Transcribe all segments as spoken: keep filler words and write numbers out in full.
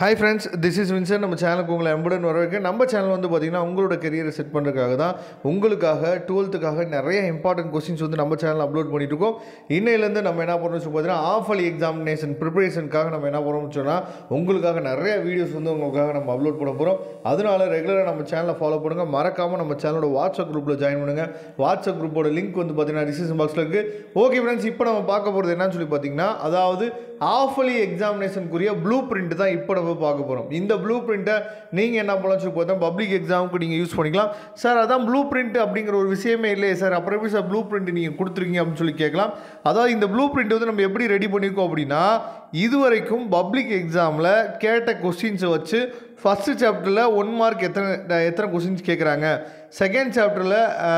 Hi friends, this is Vincent. நம்ம சேனலுக்கு உங்களை அன்புடன் வரவேற்க. நம்ம சேனல் வந்து பாத்தீங்கன்னா உங்களோட கரியரை செட் பண்றதுக்காக தான் உங்களுக்காக டுவெல்த்துக்காக நிறைய இம்பார்ட்டன்ட் क्वेश्चंस வந்து நம்ம சேனல்ல அப்லோட் பண்ணிட்டு இருக்கோம். இன்னையில இருந்து நம்ம என்ன பண்றோம்னு பார்த்தீங்கன்னா Halfyearly எக்ஸாமினேஷன் ப்ரிப்பரேஷனுக்காக நம்ம என்ன பண்றோம்னு சொன்னா உங்களுக்காக நிறைய வீடியோஸ் வந்து உங்களுக்காக நம்ம அப்லோட் பண்ண போறோம். அதனால ரெகுலரா நம்ம சேனலை ஃபாலோ பண்ணுங்க. மறக்காம நம்ம சேனலோட வாட்ஸ்அப் குரூப்ல ஜாயின் பண்ணுங்க. வாட்ஸ்அப் குரூப்போட லிங்க் வந்து பாத்தீங்கன்னா டிஸ்கிரிப்ஷன் பாக்ஸ்ல இருக்கு. ஓகே फ्रेंड्स, இப்போ நம்ம பார்க்க போறது என்னன்னு சொல்லி பாத்தீங்கன்னா அதாவது Halfyearly எக்ஸாமினேஷனுக்குரிய ப்ளூ பிரிண்ட் தான் இப்போ நம்ம பார்க்க போறோம். இந்த ப்ளூ பிரிண்ட்டை நீங்க என்ன பண்ணலாம் சொல்லி பார்த்தா பப்ளிக் எக்ஸாமுக்கு நீங்க யூஸ் பண்ணிக்கலாம். சார் அதான் ப்ளூ பிரிண்ட் அப்படிங்கிற ஒரு விஷயமே இல்லையே சார், அப்புறம் எப்படி சார் ப்ளூ பிரிண்ட் நீங்க கொடுத்துருக்கீங்க அப்படின்னு சொல்லி கேட்கலாம். அதாவது இந்த ப்ளூ பிரிண்ட் வந்து நம்ம எப்படி ரெடி பண்ணியிருக்கோம் அப்படின்னா இதுவரைக்கும் பப்ளிக் எக்ஸாமில் கேட்ட கொஸ்டின்ஸை வச்சு ஃபஸ்ட்டு சாப்டரில் ஒன் மார்க் எத்தனை எத்தனை கொஸ்டின்ஸ் கேட்குறாங்க, செகண்ட் சாப்டரில்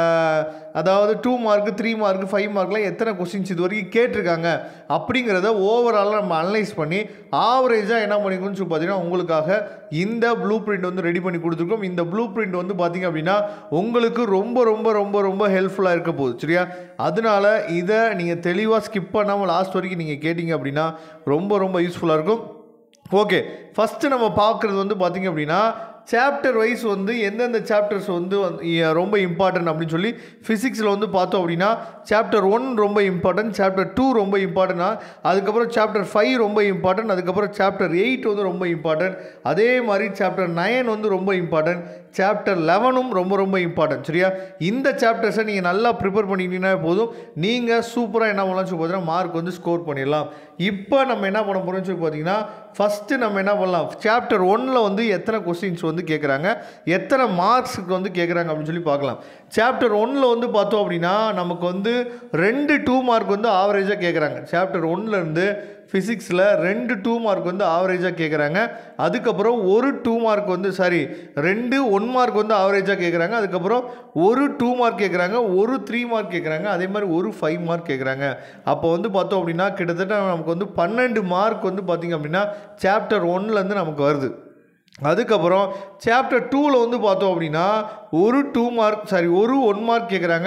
அதாவது two mark three mark five மார்க்லாம் எத்தனை கொஸ்டின்ஸ் இது வரைக்கும் கேட்டிருக்காங்க அப்படிங்கிறத ஓவராலாக நம்ம அனலைஸ் பண்ணி ஆவரேஜாக என்ன பண்ணிக்கணும்னு சொல்லி பார்த்தீங்கன்னா உங்களுக்காக இந்த ப்ளூ பிரிண்ட் வந்து ரெடி பண்ணி கொடுத்துருக்கோம். இந்த ப்ளூ பிரிண்ட் வந்து பார்த்தீங்க அப்படின்னா உங்களுக்கு ரொம்ப ரொம்ப ரொம்ப ரொம்ப ஹெல்ப்ஃபுல்லாக இருக்க போகுது. சரியா, அதனால இதை நீங்கள் தெளிவாக ஸ்கிப் பண்ணாமல் லாஸ்ட் வரைக்கும் நீங்கள் கேட்டிங்க அப்படின்னா ரொம்ப ரொம்ப யூஸ்ஃபுல்லாக இருக்கும். ஓகே, ஃபஸ்ட்டு நம்ம பார்க்குறது வந்து பார்த்திங்க அப்படின்னா சாப்டர் வைஸ் வந்து எந்தெந்த சாப்டர்ஸ் வந்து ரொம்ப இம்பார்ட்டன்ட் அப்படின்னு சொல்லி ஃபிசிக்ஸில் வந்து பார்த்தோம் அப்படின்னா சாப்டர் ஒன் ரொம்ப இம்பார்ட்டன்ட், சாப்டர் டூ ரொம்ப இம்பார்ட்டன்ட்னா அதுக்கப்புறம் சாப்டர் ஃபைவ் ரொம்ப இம்பார்ட்டன்ட், அதுக்கப்புறம் சாப்டர் எயிட் வந்து ரொம்ப இம்பார்ட்டன்ட், அதே மாதிரி சாப்டர் நைன் வந்து ரொம்ப இம்பார்ட்டன்ட், சாப்டர் லெவனும் ரொம்ப ரொம்ப இம்பார்ட்டன்ட். சரியா, இந்த சாப்டர்ஸை நீங்கள் நல்லா ப்ரிப்பேர் பண்ணிக்கிட்டீங்கன்னா போதும், நீங்கள் சூப்பராக என்ன பண்ணலாம்னு சொல்லி பார்த்தீங்கன்னா மார்க் வந்து ஸ்கோர் பண்ணிடலாம். இப்போ நம்ம என்ன பண்ண போகிறோம்னு சொல்லி பார்த்தீங்கன்னா ஃபஸ்ட்டு நம்ம என்ன பண்ணலாம், சாப்டர் ஒன்னில் வந்து எத்தனை கொஸ்டின்ஸ் வந்து கேட்குறாங்க, எத்தனை மார்க்ஸுக்கு வந்து கேட்குறாங்க அப்படின்னு சொல்லி பார்க்கலாம். சாப்டர் ஒன்னில் வந்து பார்த்தோம் அப்படின்னா நமக்கு வந்து ரெண்டு டூ மார்க் வந்து ஆவரேஜாக கேட்குறாங்க. சாப்டர் ஒன்லேருந்து ஃபிசிக்ஸில் ரெண்டு டூ மார்க் வந்து ஆவரேஜாக கேட்குறாங்க. அதுக்கப்புறம் ஒரு டூ மார்க் வந்து சாரி ரெண்டு ஒன் மார்க் வந்து ஆவரேஜாக கேட்குறாங்க. அதுக்கப்புறம் ஒரு டூ மார்க் கேட்குறாங்க, ஒரு த்ரீ மார்க் கேட்குறாங்க, அதே மாதிரி ஒரு ஃபைவ் மார்க் கேட்குறாங்க. அப்போ வந்து பார்த்தோம் அப்படின்னா கிட்டத்தட்ட நமக்கு வந்து பன்னெண்டு மார்க் வந்து பார்த்திங்க அப்படின்னா சாப்டர் ஒன்லேருந்து நமக்கு வருது. அதுக்கப்புறம் சாப்டர் டூவில் வந்து பார்த்தோம் அப்படின்னா ஒரு டூ மார்க் சாரி ஒரு ஒன் மார்க் கேட்குறாங்க.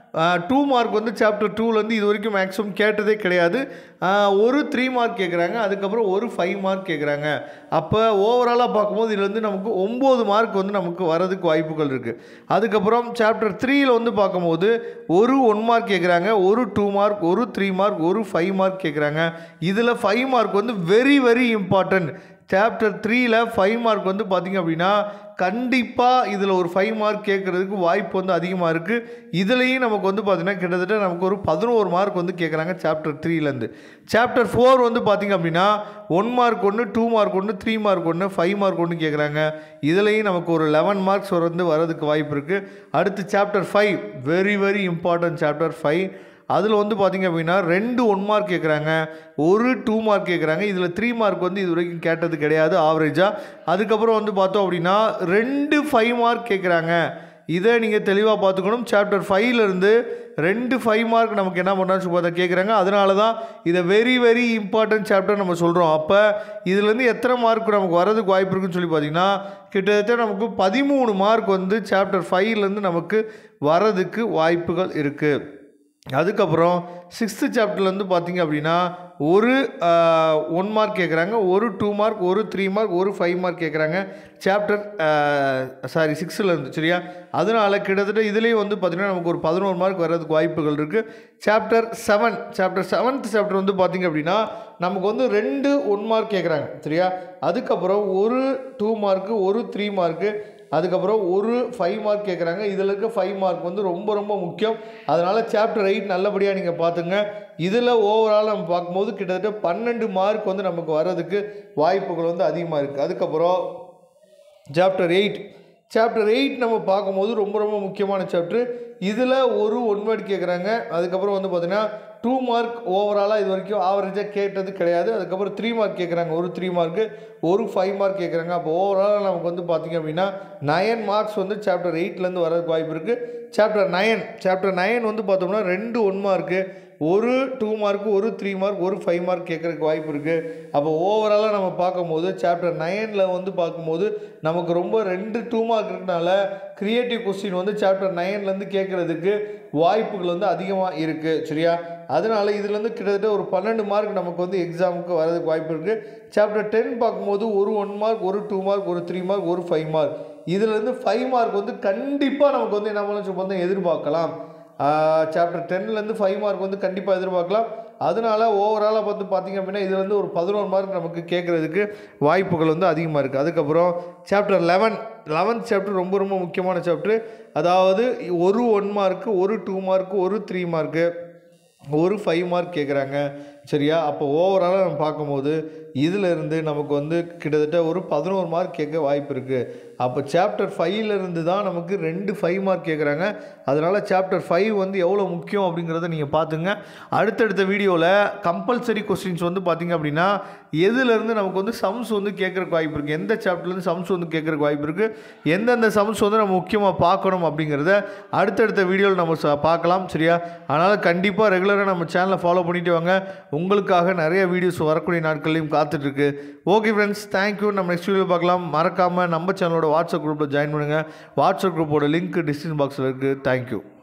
டூ மார்க் வந்து சாப்டர் டூலேருந்து இது வரைக்கும் மேக்ஸிமம் கேட்டதே கிடையாது. ஒரு த்ரீ மார்க் கேட்குறாங்க, அதுக்கப்புறம் ஒரு ஃபைவ் மார்க் கேட்குறாங்க. அப்போ ஓவராலாக பார்க்கும்போது இதில் வந்து நமக்கு ஒம்பது மார்க் வந்து நமக்கு வரதுக்கு வாய்ப்புகள் இருக்குது. அதுக்கப்புறம் சாப்டர் த்ரீயில் வந்து பார்க்கும்போது ஒரு ஒன் மார்க் கேட்குறாங்க, ஒரு டூ மார்க், ஒரு த்ரீ மார்க், ஒரு ஃபைவ் மார்க் கேட்குறாங்க. இதில் ஃபைவ் மார்க் வந்து வெரி வெரி இம்பார்ட்டன்ட். சாப்டர் த்ரீயில் ஃபைவ் மார்க் வந்து பார்த்திங்க அப்படின்னா கண்டிப்பாக இதில் ஒரு ஃபைவ் மார்க் கேட்குறதுக்கு வாய்ப்பு வந்து அதிகமாக இருக்குது. இதுலேயும் நமக்கு வந்து பார்த்திங்கன்னா கிட்டத்தட்ட நமக்கு ஒரு பதினோரு மார்க் வந்து கேட்குறாங்க சாப்டர் த்ரீலேருந்து. சாப்டர் ஃபோர் வந்து பார்த்திங்க அப்படின்னா ஒன் மார்க் ஒன்று, டூ மார்க் ஒன்று, த்ரீ மார்க் ஒன்று, ஃபைவ் மார்க் ஒன்று கேட்குறாங்க. இதுலேயும் நமக்கு ஒரு லெவன் மார்க்ஸ் வந்து வரதுக்கு வாய்ப்பு இருக்குது. அடுத்து chapter five very very important. Chapter five அதில் வந்து பார்த்திங்க அப்படின்னா ரெண்டு ஒன் மார்க் கேட்குறாங்க, ஒரு டூ மார்க் கேட்குறாங்க. இதில் த்ரீ மார்க் வந்து இது வரைக்கும் கேட்டது கிடையாது ஆவரேஜாக. அதுக்கப்புறம் வந்து பார்த்தோம் அப்படின்னா ரெண்டு ஃபைவ் மார்க் கேட்குறாங்க. இதை நீங்கள் தெளிவாக பார்த்துக்கணும். சாப்டர் ஃபைவ்லேருந்து ரெண்டு ஃபைவ் மார்க் நமக்கு என்ன பண்ணான்னு பார்த்தா கேட்குறாங்க. அதனால தான் இதை வெரி வெரி இம்பார்ட்டன்ட் சாப்டர் நம்ம சொல்கிறோம். அப்போ இதுலேருந்து எத்தனை மார்க் நமக்கு வரதுக்கு வாய்ப்பு இருக்குன்னு சொல்லி பார்த்தீங்கன்னா கிட்டத்தட்ட நமக்கு பதிமூணு மார்க் வந்து சாப்டர் ஃபைவ்லேருந்து நமக்கு வரதுக்கு வாய்ப்புகள் இருக்குது. அதுக்கப்புறம் சிக்ஸ்த்து சாப்டர்லேருந்து பார்த்திங்க அப்படின்னா ஒரு ஒன் மார்க் கேட்குறாங்க, ஒரு டூ மார்க், ஒரு த்ரீ மார்க், ஒரு ஃபைவ் மார்க் கேட்குறாங்க சாப்டர் சாரி சிக்ஸ்த்துலேருந்து. சரியா, அதனால் கிட்டத்தட்ட இதுலேயும் வந்து பார்த்திங்கன்னா நமக்கு ஒரு பதினோரு மார்க் வர்றதுக்கு வாய்ப்புகள் இருக்குது. Chapter seven chapter seventh chapter வந்து பார்த்திங்க அப்படின்னா நமக்கு வந்து ரெண்டு ஒன் மார்க் கேட்குறாங்க. சரியா, அதுக்கப்புறம் ஒரு டூ மார்க்கு, ஒரு த்ரீ மார்க்கு, அதுக்கப்புறம் ஒரு ஃபைவ் மார்க் கேட்குறாங்க. இதில் இருக்க ஃபைவ் மார்க் வந்து ரொம்ப ரொம்ப முக்கியம். அதனால் சாப்டர் எயிட் நல்லபடியாக நீங்கள் பார்த்துங்க. இதில் ஓவரால் நம்ம பார்க்கும்போது கிட்டத்தட்ட பன்னெண்டு மார்க் வந்து நமக்கு வர்றதுக்கு வாய்ப்புகள் வந்து அதிகமாக இருக்குது. அதுக்கப்புறம் சாப்டர் எயிட் சாப்டர் எயிட் நம்ம பார்க்கும்போது ரொம்ப ரொம்ப முக்கியமான சாப்டர். இதில் ஒரு ஒன் வேர்ட் கேட்குறாங்க. அதுக்கப்புறம் வந்து பார்த்திங்கன்னா டூ மார்க் ஓவராலாக இது வரைக்கும் ஆவரேஜாக கேட்டது கிடையாது. அதுக்கப்புறம் த்ரீ மார்க் கேட்குறாங்க, ஒரு த்ரீ மார்க்கு, ஒரு ஃபைவ் மார்க் கேட்குறாங்க. அப்போ ஓவராலாக நமக்கு வந்து பார்த்திங்க அப்படின்னா நயன் மார்க்ஸ் வந்து சாப்டர் எயிட்லேருந்து வரதுக்கு வாய்ப்பு இருக்குது. சாப்டர் நயன் சாப்டர் நயன் வந்து பார்த்தோம்னா ரெண்டு ஒன் மார்க்கு, ஒரு டூ மார்க், ஒரு த்ரீ மார்க், ஒரு ஃபைவ் மார்க் கேட்குறதுக்கு வாய்ப்பு இருக்குது. அப்போ ஓவராலாக நம்ம பார்க்கும்போது சாப்டர் நைனில் வந்து பார்க்கும்போது நமக்கு ரொம்ப ரெண்டு டூ மார்க் இருக்கனால க்ரியேட்டிவ் கொஸ்டின் வந்து சாப்டர் நைன்லேருந்து கேட்குறதுக்கு வாய்ப்புகள் வந்து அதிகமாக இருக்குது. சரியா? அதனால் இதுலேருந்து கிட்டத்தட்ட ஒரு பன்னெண்டு மார்க் நமக்கு வந்து எக்ஸாமுக்கு வரதுக்கு வாய்ப்பு இருக்குது. சாப்டர் டென் பார்க்கும்போது ஒரு ஒன் மார்க், ஒரு டூ மார்க், ஒரு த்ரீ மார்க், ஒரு ஃபைவ் மார்க். இதுலேருந்து ஃபைவ் மார்க் வந்து கண்டிப்பாக நமக்கு வந்து என்ன பண்ணலாம் வந்து எதிர்பார்க்கலாம். சாப்டர் டென்லேருந்து ஃபைவ் மார்க் வந்து கண்டிப்பாக எதிர்பார்க்கலாம். அதனால ஓவராலாக பார்த்து பார்த்திங்க அப்படின்னா இதில் வந்து ஒரு பதினொரு மார்க் நமக்கு கேட்குறதுக்கு வாய்ப்புகள் வந்து அதிகமாக இருக்குது. அதுக்கப்புறம் சாப்டர் லெவன் லெவன்த் சாப்டர் ரொம்ப ரொம்ப முக்கியமான சாப்டர். அதாவது ஒரு ஒன் மார்க்கு, ஒரு டூ மார்க்கு, ஒரு த்ரீ மார்க்கு, ஒரு ஃபைவ் மார்க் கேட்குறாங்க. சரியா? அப்போ ஓவராலாக நம்ம பார்க்கும்போது இதிலிருந்து நமக்கு வந்து கிட்டத்தட்ட ஒரு பதினோரு மார்க் கேட்க வாய்ப்பு இருக்குது. அப்போ சாப்டர் ஃபைவ்லேருந்து தான் நமக்கு ரெண்டு ஃபைவ் மார்க் கேட்குறாங்க. அதனால் சாப்டர் ஃபைவ் வந்து எவ்வளோ முக்கியம் அப்படிங்கிறத நீங்கள் பார்த்துங்க. அடுத்தடுத்த வீடியோவில் கம்பல்சரி கொஸ்டின்ஸ் வந்து பார்த்திங்க அப்படின்னா எதுலேருந்து நமக்கு வந்து சம்ஸ் வந்து கேட்குறக்கு வாய்ப்பு இருக்குது, எந்த சாப்டர்லேருந்து சம்ஸ் வந்து கேட்குறக்கு வாய்ப்பு இருக்குது, எந்தெந்த சம்ஸ் வந்து நம்ம முக்கியமாக பார்க்கணும் அப்படிங்கிறத அடுத்தடுத்த வீடியோவில் நம்ம பார்க்கலாம். சரியா? அதனால் கண்டிப்பாக ரெகுலராக நம்ம சேனலை ஃபாலோ பண்ணிட்டு வாங்க. உங்களுக்காக நிறைய வீடியோஸ் வரக்கூடிய நாட்கள்லையும் காத்துட்ருக்கு. Okay friends, thank you. நம்ம நெக்ஸ்ட் வீடியோ பார்க்கலாம். மறக்காமல் நம்ம சேனலோட வாட்ஸ்அப் குரூப்பில் ஜாயின் பண்ணுங்கள். வாட்ஸ்அப் குரூப்போட லிங்க் டிஸ்கிரிப்ஷன் பாக்ஸில் இருக்குது. தேங்க்யூ.